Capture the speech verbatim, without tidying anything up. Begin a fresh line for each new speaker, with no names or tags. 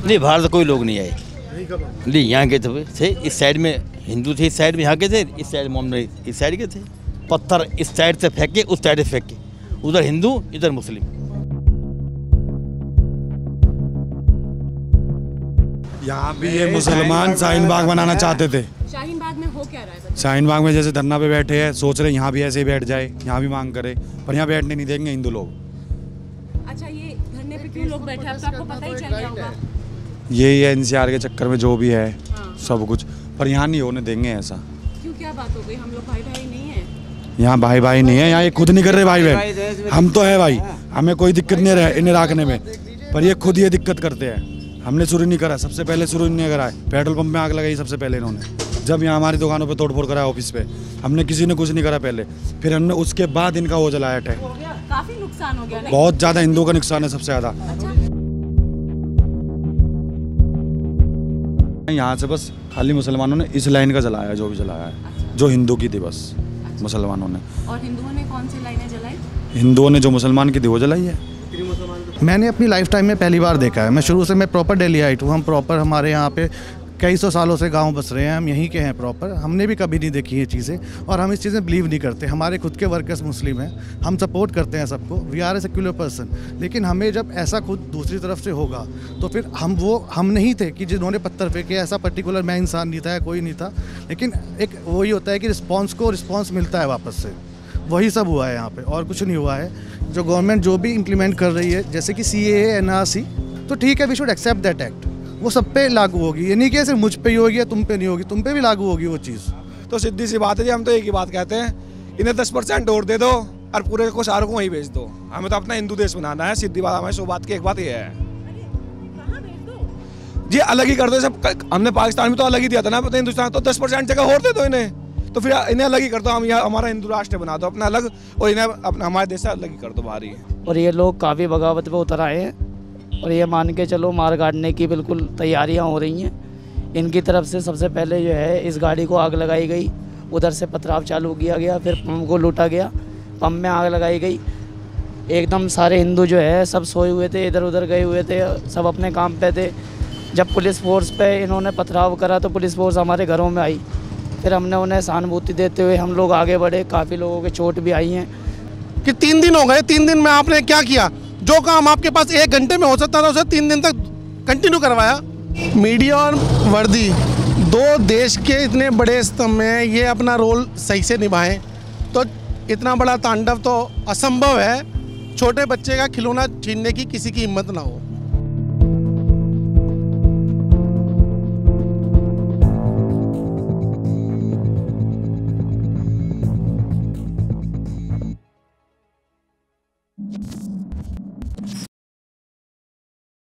नहीं, बाहर से कोई लोग नहीं आए। नहीं, यहाँ के थे, इस साइड में हिंदू थे, इस साइड में यहाँ के थे, इस साइड मोहम्मद इस साइड के थे। पत्थर इस साइड से फेंके, उस साइड से फेंके, उधर हिंदू इधर मुस्लिम।
यहाँ भी ये मुसलमान शाहीन बाग बनाना चाहते थे।
शाहीन बाग में हो क्या रहा है?
शाहीन बाग में जैसे धरना पे बैठे हैं, सोच रहे यहाँ भी ऐसे ही बैठ जाए, यहाँ भी मांग करे, पर यहाँ बैठने नहीं देंगे हिंदू लोग।
अच्छा, ये धरने पे क्यों लोग बैठे हैं, आपको पता ही चल गया होगा।
यही है एनसीआर के चक्कर में जो भी है सब कुछ, पर यहाँ नहीं होने देंगे ऐसा।
क्यों, क्या बात हो गई? हम लोग भाई भाई नहीं है
यहाँ, भाई भाई नहीं है यहाँ, ये खुद नहीं कर रहे भाई बहन। हम तो है भाई, हमें कोई दिक्कत नहीं है इन्हें रखने में, पर ये खुद ये दिक्कत करते हैं। हमने शुरू नहीं करा, सबसे पहले शुरू नहीं करा है। पेट्रोल पंप में आग लगाई सबसे पहले इन्होंने, जब यहाँ हमारी दुकानों पे तोड़फोड़ करा है ऑफिस पे, हमने किसी ने कुछ नहीं करा पहले, फिर हमने उसके बाद इनका वो जलाया टैंक।
काफी नुकसान हो गया नहीं?
बहुत ज्यादा, हिंदुओं का नुकसान है सबसे ज्यादा। यहाँ से बस खाली मुसलमानों ने इस लाइन का जलाया, जो भी जलाया है, जो हिंदू की थी बस मुसलमानों ने।
और हिंदुओं ने कौन सी लाइनें जलाई?
हिंदुओं ने जो मुसलमान की थी वो जलाई है।
मैंने अपनी लाइफ टाइम में पहली बार देखा है। मैं शुरू से मैं प्रॉपर दिल्ली आई हूँ। हम प्रॉपर हमारे यहाँ पे कई सौ सालों से गांव बस रहे हैं, हम यहीं के हैं प्रॉपर। हमने भी कभी नहीं देखी ये चीज़ें, और हम इस चीज़ में बिलीव नहीं करते। हमारे खुद के वर्कर्स मुस्लिम हैं, हम सपोर्ट करते हैं सबको, we are a secular person. लेकिन हमें जब ऐसा खुद दूसरी तरफ से होगा तो फिर हम वो हम नहीं थे कि जिन्होंने पत्थर फेंके, ऐसा पर्टिकुलर मैं इंसान नहीं था या कोई नहीं था। लेकिन एक वही होता है कि रिस्पॉन्स को रिस्पॉन्स मिलता है वापस से, वही सब हुआ है यहाँ पे, और कुछ नहीं हुआ है। जो गवर्नमेंट जो भी इम्प्लीमेंट कर रही है, जैसे कि सी ए ए, एन आर सी, तो ठीक है, we should accept that act. वो सब पे लागू होगी, ये नहीं कि सिर्फ मुझ पे ही होगी या तुम पे नहीं होगी, तुम पे भी लागू होगी वो चीज़।
तो सीधी सी बात है जी, हम तो एक ही बात कहते हैं, इन्हें दस परसेंट और दे दो और पूरे को सारों को वहीं भेज दो। हमें तो अपना हिंदू देश बनाना है, सीधी बात। हमें सो बात की एक बात ये है जी, अलग ही कर दो सब। हमने पाकिस्तान में तो अलग ही दिया था ना, हिंदुस्तान तो दस परसेंट जगह और दे दो इन्हें, तो फिर इन्हें अलग ही कर दो। हम यहाँ हमारा हिंदू राष्ट्र बना दो अपना अलग, और इन्हें अपना हमारे देश से अलग ही कर दो बाहर ही।
और ये लोग काफ़ी बगावत पे उतर आए हैं, और ये मान के चलो मार काटने की बिल्कुल तैयारियां हो रही हैं। इनकी तरफ से सबसे पहले जो है इस गाड़ी को आग लगाई गई, उधर से पथराव चालू किया गया, फिर पंप को लूटा गया, पंप में आग लगाई गई। एकदम सारे हिंदू जो है सब सोए हुए थे, इधर उधर गए हुए थे, सब अपने काम पे थे। जब पुलिस फोर्स पे इन्होंने पथराव करा तो पुलिस फोर्स हमारे घरों में आई, फिर हमने उन्हें सहानुभूति देते हुए हम लोग आगे बढ़े। काफ़ी लोगों के चोट भी आई हैं।
कि तीन दिन हो गए, तीन दिन में आपने क्या किया? जो काम आपके पास एक घंटे में हो सकता था उसे तीन दिन तक कंटिन्यू करवाया। मीडिया और वर्दी दो देश के इतने बड़े स्तंभ में ये अपना रोल सही से निभाएं तो इतना बड़ा तांडव तो असंभव है। छोटे बच्चे का खिलौना छीनने की किसी की हिम्मत ना हो।